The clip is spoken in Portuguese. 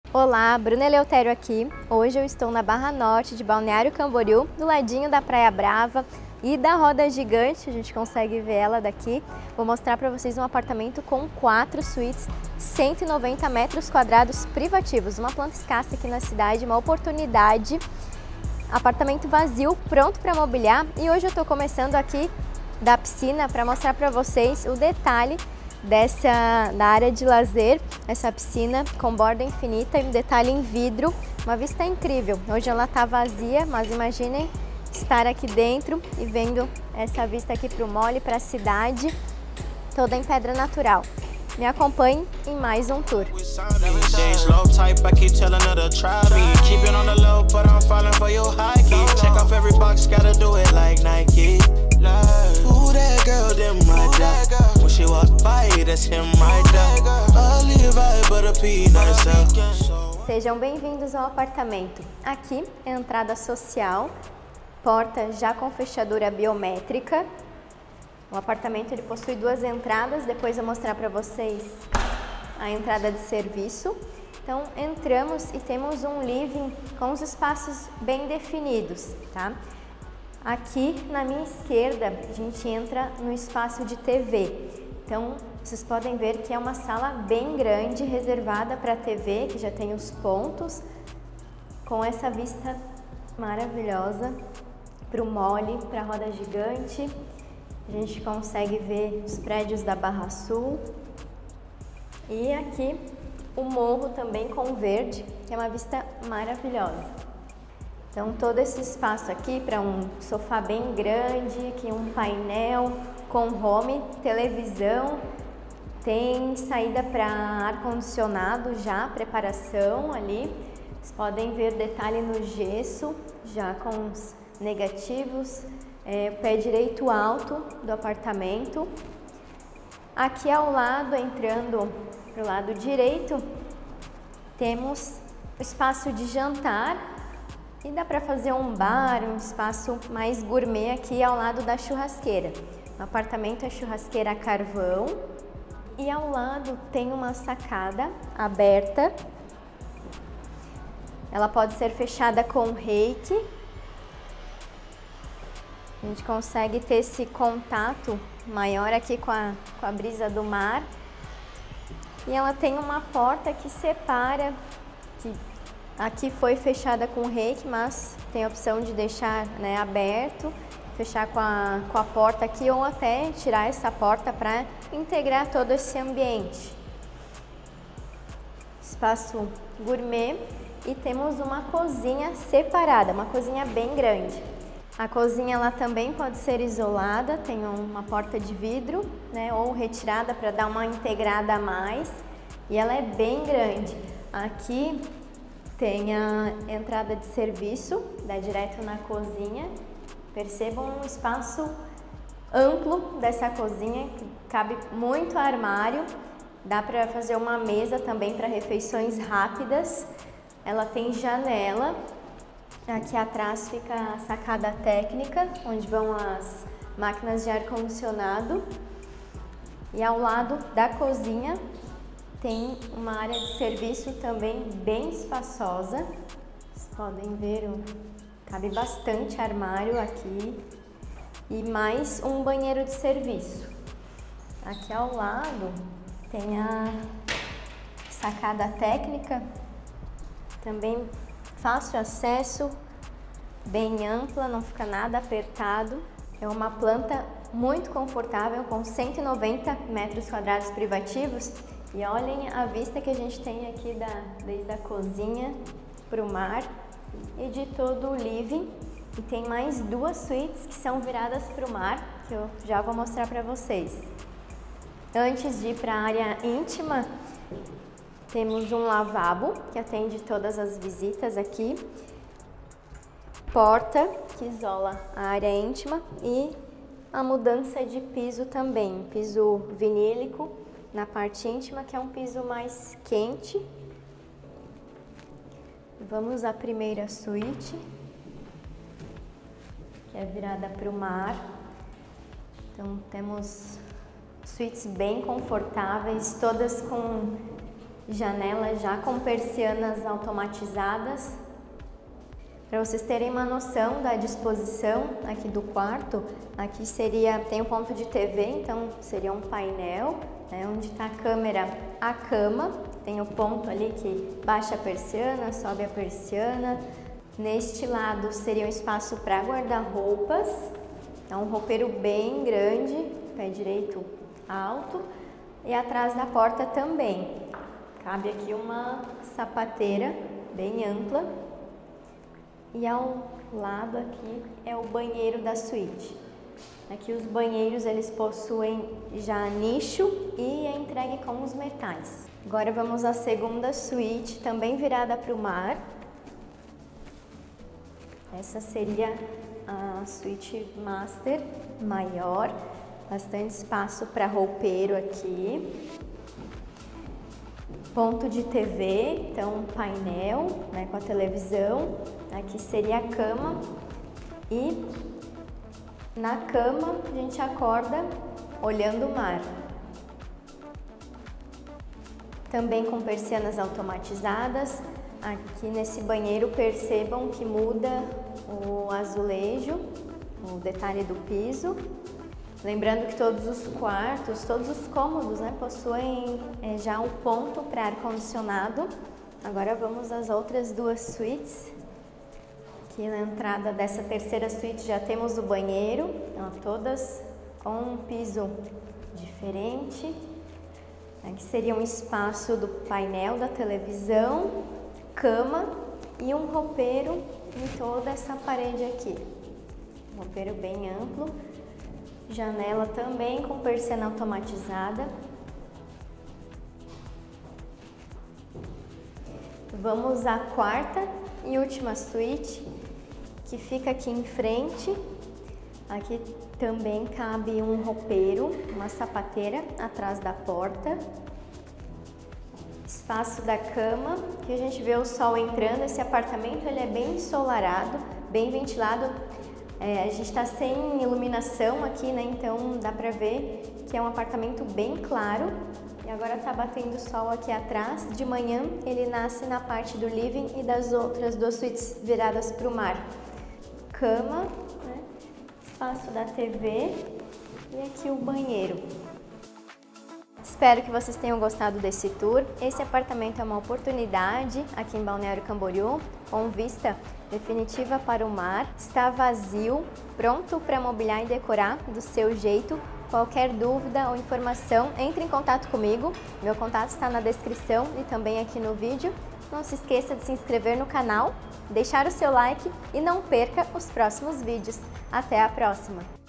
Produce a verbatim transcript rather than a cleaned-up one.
Olá, Bruna Eleutério aqui. Hoje eu estou na Barra Norte de Balneário Camboriú, do ladinho da Praia Brava e da Roda Gigante, a gente consegue ver ela daqui. Vou mostrar para vocês um apartamento com quatro suítes, cento e noventa metros quadrados privativos, uma planta escassa aqui na cidade, uma oportunidade. Apartamento vazio, pronto para mobiliar, e hoje eu estou começando aqui da piscina para mostrar para vocês o detalhe dessa da área de lazer, essa piscina com borda infinita e um detalhe em vidro, uma vista incrível. Hoje ela está vazia, mas imaginem estar aqui dentro e vendo essa vista aqui para o mole, para a cidade, toda em pedra natural. Me acompanhe em mais um tour. Sejam bem-vindos ao apartamento. Aqui é a entrada social, porta já com fechadura biométrica. O apartamento ele possui duas entradas, depois eu vou mostrar para vocês a entrada de serviço. Então entramos e temos um living com os espaços bem definidos, tá? Aqui na minha esquerda a gente entra no espaço de T V. Então vocês podem ver que é uma sala bem grande, reservada para a T V, que já tem os pontos, com essa vista maravilhosa para o mole, para a Roda Gigante. A gente consegue ver os prédios da Barra Sul e aqui o morro também com verde, que é uma vista maravilhosa. Então todo esse espaço aqui para um sofá bem grande, aqui um painel com home, televisão, tem saída para ar-condicionado já, preparação ali. Vocês podem ver detalhe no gesso, já com os negativos. É, pé direito alto do apartamento. Aqui ao lado, entrando para o lado direito, temos o espaço de jantar e dá para fazer um bar, um espaço mais gourmet aqui ao lado da churrasqueira. O apartamento é churrasqueira a carvão e ao lado tem uma sacada aberta. Ela pode ser fechada com reiki. A gente consegue ter esse contato maior aqui com a, com a brisa do mar. E ela tem uma porta que separa, que aqui foi fechada com reiki, mas tem a opção de deixar, né, aberto, fechar com a, com a porta aqui ou até tirar essa porta para integrar todo esse ambiente. Espaço gourmet e temos uma cozinha separada, uma cozinha bem grande. A cozinha ela também pode ser isolada, tem uma porta de vidro, né, ou retirada para dar uma integrada a mais, e ela é bem grande. Aqui tem a entrada de serviço, dá direto na cozinha. Percebam um espaço amplo dessa cozinha, que cabe muito armário, dá para fazer uma mesa também para refeições rápidas. Ela tem janela. Aqui atrás fica a sacada técnica, onde vão as máquinas de ar-condicionado. E ao lado da cozinha tem uma área de serviço também bem espaçosa. Vocês podem ver, cabe bastante armário aqui. E mais um banheiro de serviço. Aqui ao lado tem a sacada técnica, também fácil acesso, bem ampla, não fica nada apertado. É uma planta muito confortável com cento e noventa metros quadrados privativos. E olhem a vista que a gente tem aqui da, desde a cozinha para o mar e de todo o living. E tem mais duas suítes que são viradas para o mar, que eu já vou mostrar para vocês. Antes de ir para a área íntima, temos um lavabo que atende todas as visitas aqui, porta que isola a área íntima e a mudança de piso também, piso vinílico na parte íntima, que é um piso mais quente. Vamos à primeira suíte, que é virada para o mar. Então temos suítes bem confortáveis, todas com Janela já com persianas automatizadas. Para vocês terem uma noção da disposição aqui do quarto, aqui seria, tem um ponto de T V, então seria um painel, né, onde está a câmera, a cama, tem o ponto ali que baixa a persiana, sobe a persiana. Neste lado seria um espaço para guarda-roupas, é um roupeiro bem grande, pé direito alto, e atrás da porta também. Cabe aqui uma sapateira bem ampla. E ao lado aqui é o banheiro da suíte. Aqui os banheiros eles possuem já nicho e é entregue com os metais. Agora vamos à segunda suíte, também virada para o mar. Essa seria a suíte master maior, bastante espaço para roupeiro aqui. Ponto de T V, então um painel, né, com a televisão. Aqui seria a cama e na cama a gente acorda olhando o mar. Também com persianas automatizadas. Aqui nesse banheiro percebam que muda o azulejo, o detalhe do piso. Lembrando que todos os quartos, todos os cômodos, né, possuem é, já um ponto para ar-condicionado. Agora vamos às outras duas suítes. Aqui na entrada dessa terceira suíte já temos o banheiro, então, todas com um piso diferente. Aqui seria um espaço do painel da televisão, cama e um roupeiro em toda essa parede aqui. Um roupeiro bem amplo. Janela também com persiana automatizada. Vamos à quarta e última suíte, que fica aqui em frente. Aqui também cabe um roupeiro, uma sapateira atrás da porta. Espaço da cama, que a gente vê o sol entrando. Esse apartamento ele é bem ensolarado, bem ventilado. É, a gente está sem iluminação aqui, né? Então dá pra ver que é um apartamento bem claro. E agora tá batendo sol aqui atrás. De manhã ele nasce na parte do living e das outras duas suítes viradas para o mar. Cama, né? Espaço da T V e aqui o banheiro. Espero que vocês tenham gostado desse tour. Esse apartamento é uma oportunidade aqui em Balneário Camboriú, com vista definitiva para o mar. Está vazio, pronto para mobiliar e decorar do seu jeito. Qualquer dúvida ou informação, entre em contato comigo. Meu contato está na descrição e também aqui no vídeo. Não se esqueça de se inscrever no canal, deixar o seu like e não perca os próximos vídeos. Até a próxima!